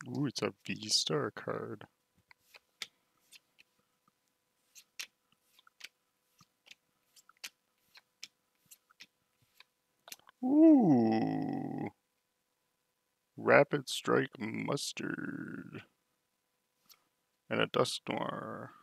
Ooh, it's a V-Star card. Ooh. Rapid Strike Mustard. And a Dusk Noir.